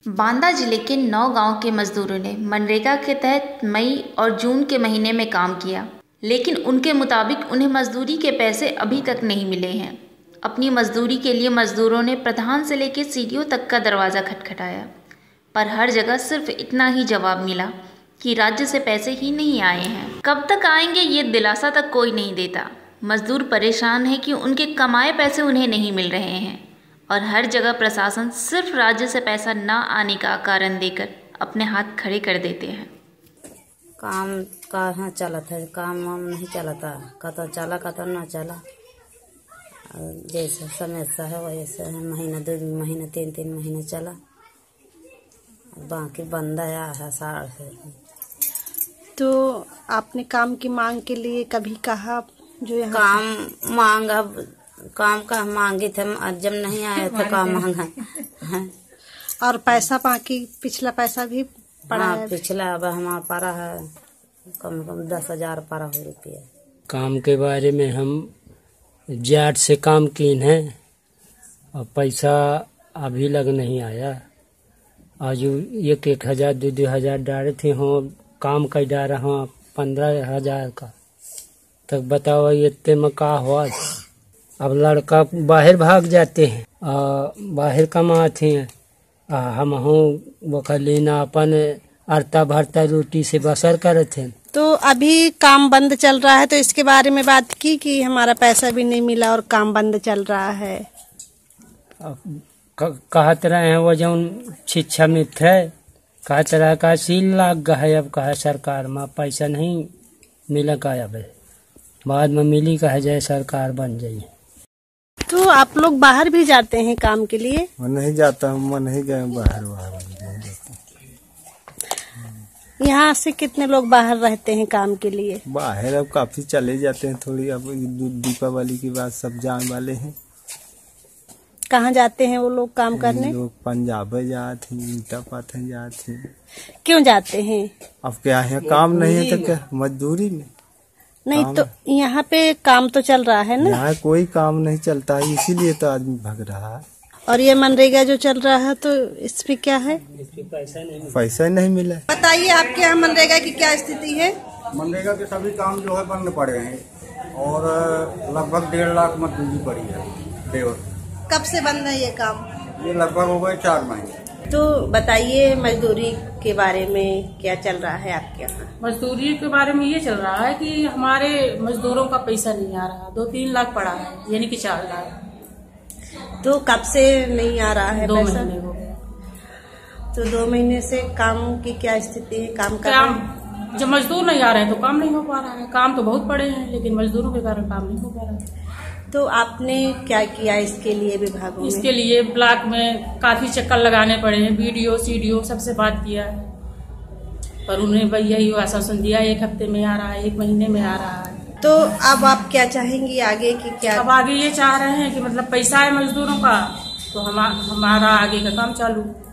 बांदा जिले के 9 गांव के मजदूरों ने मनरेगा के तहत मई और जून के महीने में काम किया, लेकिन उनके मुताबिक उन्हें मजदूरी के पैसे अभी तक नहीं मिले हैं। अपनी मजदूरी के लिए मजदूरों ने प्रधान से लेकर सीडीओ तक का दरवाज़ा खटखटाया, पर हर जगह सिर्फ इतना ही जवाब मिला कि राज्य से पैसे ही नहीं आए हैं। कब तक आएंगे ये दिलासा तक कोई नहीं देता। मजदूर परेशान है कि उनके कमाए पैसे उन्हें नहीं मिल रहे हैं और हर जगह प्रशासन सिर्फ राज्य से पैसा न आने का कारण देकर अपने हाथ खड़े कर देते हैं। काम कहाँ चलता है, काम वाम नहीं चलता, कतो चला कतो न चला। जैसे समस्या है वैसे है, महीना 2 महीना 3 महीने चला, बाकी बंद आया है साढ़ से। तो आपने काम की मांग के लिए कभी कहा जो यहाँ काम मांगा, काम का मांगे थे, जब नहीं आया तो काम मांगा है। और पैसा बाकी पिछला पैसा भी पड़ा हाँ, है? पिछला अब हमारा पड़ा है कम से कम 10,000 पड़ा हो रुपया। काम के बारे में हम जाट से काम किए हैं और पैसा अभी लग नहीं आया। आज 1,000 2,000 डाले थे, हो काम का डाला हाँ 15,000 का, तक बताओ इतने में का हुआ। अब लड़का बाहर भाग जाते हैं, बाहर कमाते हैं, हम वो लेना अपन अरता भरता रोटी से बसर करते हैं। तो अभी काम बंद चल रहा है, तो इसके बारे में बात की कि हमारा पैसा भी नहीं मिला और काम बंद चल रहा है। कहत रहे हैं वो जो शिक्षा मित्र है, कहत रहा का सील लाग गया है, अब कहा सरकार में पैसा नहीं मिला का, अब बाद में मिली कहा जाए सरकार बन जाए। तो आप लोग बाहर भी जाते हैं काम के लिए? मैं नहीं जाता हूँ, मैं नहीं गया बाहर यहाँ से कितने लोग बाहर रहते हैं काम के लिए? बाहर अब काफी चले जाते हैं, थोड़ी अब दीपावली के बाद सब जाने वाले हैं। कहाँ जाते हैं वो लोग काम करने? लोग पंजाब जाते हैं, ईटा पाथे जाते हैं। क्यों जाते हैं? अब क्या है, काम नहीं है तो क्या, मजदूरी में नहीं तो यहाँ पे काम तो चल रहा है ना? यहाँ कोई काम नहीं चलता है, इसीलिए तो आदमी भाग रहा है। और ये मनरेगा जो चल रहा है तो इस पे क्या है? पैसा ही नहीं मिला। बताइए आपके यहाँ मनरेगा की क्या स्थिति है? मनरेगा के सभी काम जो है बंद पड़े हैं और लगभग 1.5 लाख मजदूरी पड़ी है लेबर। कब से बंद है ये काम? ये लगभग हो गए 4 महीने। तो बताइए मजदूरी के बारे में क्या चल रहा है आपके यहाँ? मजदूरी के बारे में ये चल रहा है कि हमारे मजदूरों का पैसा नहीं आ रहा, 2-3 लाख पड़ा है, यानी कि 4 लाख। तो कब से नहीं आ रहा है 2 पैसा? महीने हो गए। तो 2 महीने से काम की क्या स्थिति है? काम जब मजदूर नहीं आ रहे हैं तो काम नहीं हो पा रहा है। काम तो बहुत पड़े हैं लेकिन मजदूरों के कारण काम नहीं हो पा रहा है। तो आपने क्या किया इसके लिए विभागों में? इसके लिए ब्लॉक में काफी चक्कर लगाने पड़े हैं, BDO CDO सबसे बात किया है, पर उन्हें भाई यही आश्वासन दिया 1 हफ्ते में आ रहा है, 1 महीने में आ रहा है। तो अब आप क्या चाहेंगी आगे की क्या? अब आगे ये चाह रहे हैं कि मतलब पैसा है मजदूरों का तो हमारा आगे का काम चालू।